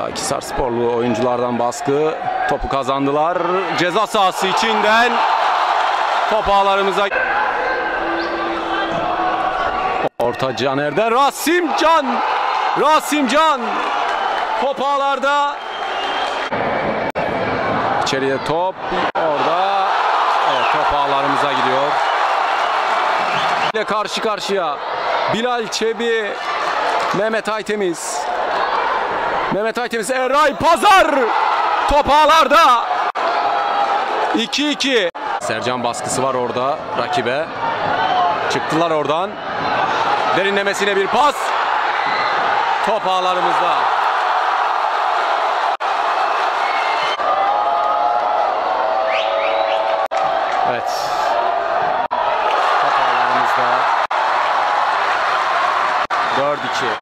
Akhisarsporlu oyunculardan baskı. Topu kazandılar. Ceza sahası içinden top ağlarımıza. Orta Caner'den Rasimcan top ağlarda. İçeriye top orada. Evet, top ağlarımıza gidiyor. Ile karşı karşıya Bilal Çebi, Mehmet Aytemiz, Eray Pazar top ağlarda. 2-2. Sercan baskısı var orada rakibe. Çıktılar oradan. Derinlemesine bir pas. Top ağlarımızda. Evet. Top ağlarımızda. 4-2.